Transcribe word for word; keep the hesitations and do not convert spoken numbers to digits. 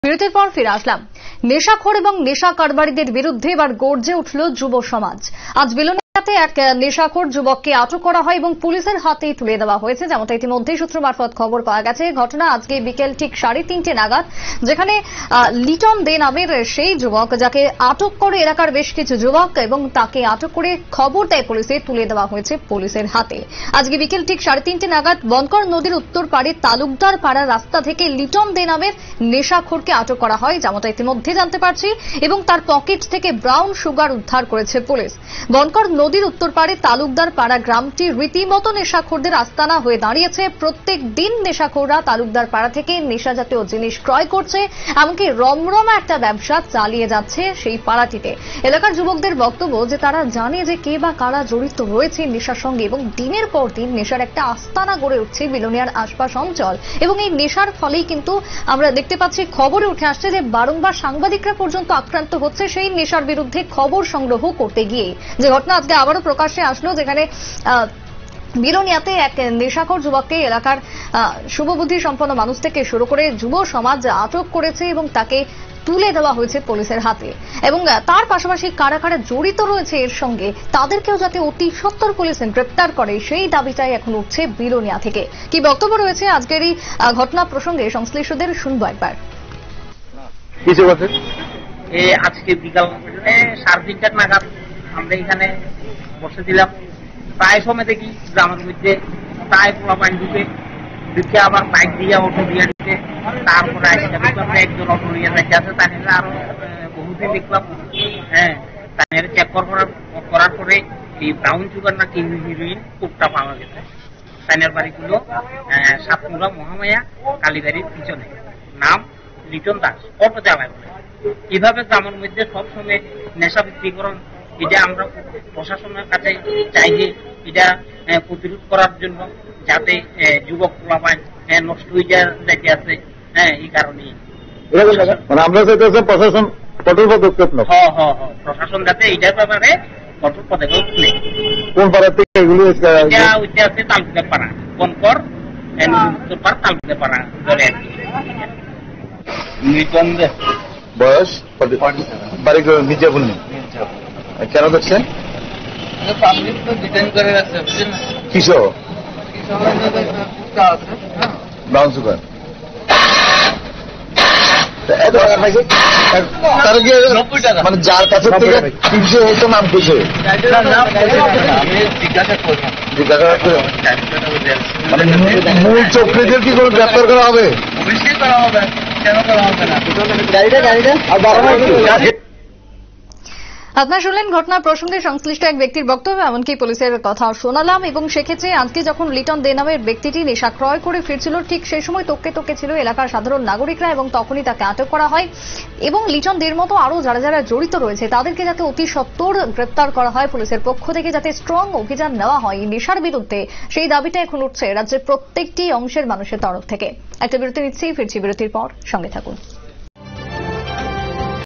বিরতির পর ফিরে আসলাম। নেশাখোর এবং নেশা কারবারিদের বিরুদ্ধে এবার গর্জে উঠল যুব সমাজ। আজ বিলোনিয়াতে এক নেশাখোর যুবককে আটক করা হয় এবং পুলিশের হাতে তুলে দেওয়া হয়েছে। যেমনটা ইতিমধ্যেই সূত্র মারফত খবর পাওয়া গেছে। ঘটনা আজকে বিকেল ঠিক সাড়ে তিনটে নাগাদ, যেখানে লিটন দে নামের সেই যুবক, যাকে আটক করে এলাকার বেশ কিছু যুবক, এবং তাকে আটক করে খবর দেয় পুলিশে, তুলে দেওয়া হয়েছে পুলিশের হাতে। আজকে বিকেল ঠিক সাড়ে তিনটে নাগাদ বনকর নদীর উত্তর পাড়ে তালুকদার পাড়া রাস্তা থেকে লিটন দে নামের নেশাখোরকে আটক করা হয়, যেমনটা ইতিমধ্যে জানতে পারছি, এবং তার পকেট থেকে ব্রাউন সুগার উদ্ধার করেছে পুলিশ। বনকর নদীর উত্তর পাড়ে তালুকদার পাড়া গ্রামটি রীতিমতো নেশাখোরদের আস্তানা হয়ে দাঁড়িয়েছে। প্রত্যেক দিন নেশাখোররা তালুকদার পাড়া থেকে নেশা জাতীয় জিনিস ক্রয় করছে, এমনকি রমরমা একটা ব্যবসা চালিয়ে যাচ্ছে সেই পাড়াটিতে। এলাকার যুবকদের বক্তব্য যে তারা জানে যে কে বা কারা জড়িত রয়েছে নেশার সঙ্গে, এবং দিনের পর দিন নেশার একটা আস্তানা গড়ে উঠছে বিলোনিয়ার আশপাশ অঞ্চল। এবং এই নেশার ফলেই কিন্তু আমরা দেখতে পাচ্ছি, খবরে উঠে আসছে যে বারংবার সাংবাদিকরা পর্যন্ত আক্রান্ত হচ্ছে সেই নেশার বিরুদ্ধে খবর সংগ্রহ করতে গিয়ে। যে ঘটনা আজকে আবারও প্রকাশ্যে আসলো, যেখানে বিলোনিয়াতে এক নেশাখোর যুবককে এলাকার শুভবুদ্ধি সম্পন্ন মানুষ থেকে শুরু করে যুব সমাজ আটক করেছে এবং তাকে তুলে দেওয়া হয়েছে পুলিশের হাতে। এবং তার পাশাপাশি কারা কারা জড়িত রয়েছে এর সঙ্গে, তাদেরকেও যাতে অতি সত্বর পুলিশ গ্রেপ্তার করে, সেই দাবিটাই এখন উঠছে বিলোনিয়া থেকে। কি বক্তব্য রয়েছে আজকের এই ঘটনা প্রসঙ্গে সংশ্লিষ্টদের শুনবো একবার। আজকে বিকাল সাড়ে তিনটার নাগাদ আমরা এখানে বসেছিলাম। প্রায় সময় দেখি গ্রামের মধ্যে প্রায় পোলা পানি ঢুকে ঢুকে আবার বাইক দিয়ে অটো দিয়ে ঢুকে, তারপরে একজন অটো নিয়ে যাচ্ছে আছে। তাই আরো বহুদিন দেখলাম, হ্যাঁ, তাই চেক করার পরে এই ব্রাউন সুগার না কিং হিরোইন কোপটা পাওয়া গেছে। তাইনের বাড়িগুলো সাতমুড়া মহামায়া কালীবাড়ির পিছনে, নাম লিটন দাস, অটো চালায় বলে। কিভাবে গ্রামের মধ্যে সবসময় নেশা বিক্রিকরণ, এটা আমরা প্রশাসনের কাছে চাই যে এটা প্রতিরোধ করার জন্য, যাতে যুবক পোলাপান নষ্ট হয়ে যাইতে আছে। হ্যাঁ, এই কারণেই আমরা প্রশাসন কঠোর পদক্ষেপ নেব। হ্যাঁ হ্যাঁ হ্যাঁ প্রশাসন যাতে এইটার ব্যাপারে কঠোর পদক্ষেপ নেয়। কোন পাড়া থেকে এগুলো? ওইটা আছে তালুকদার পাড়া, বনকর উত্তর পাড়া তালুকদার পাড়া ধরে আর কি। নিতন দে বয়স বাড়ি মির্জাপুর নেই। কেন করছেন? পাবলিক তো ডিটেইন করে রাখছে কিসব ব্রাউন সুগার। মানে যার কাছে থেকে তিনশো হতো নাম কিছু মানে মূল চক্রীদের কি করে গ্রেপ্তার করা হবে? অবশ্যই করা হবে, কেন করা হবে না? গাড়িটা গাড়িটা আপনারা শুনলেন ঘটনা প্রসঙ্গে সংশ্লিষ্ট এক ব্যক্তির বক্তব্য, এমনকি পুলিশের কথা শোনালাম। এবং সেক্ষেত্রে আজকে যখন লিটন দে নামের ব্যক্তিটি নেশা ক্রয় করে ফিরছিল, ঠিক সেই সময় তোকে তোকে ছিল এলাকার সাধারণ নাগরিকরা, এবং তখনই তাকে আটক করা হয়। এবং লিটন দের মতো আরো যারা যারা জড়িত রয়েছে তাদেরকে যাতে অতি সত্বর গ্রেপ্তার করা হয় পুলিশের পক্ষ থেকে, যাতে স্ট্রং অভিযান নেওয়া হয় নেশার বিরুদ্ধে, সেই দাবিটা এখন উঠছে রাজ্যের প্রত্যেকটি অংশের মানুষের তরফ থেকে। একটা বিরতি নিচ্ছি, ফিরছি বিরতির পর, সঙ্গে থাকুন।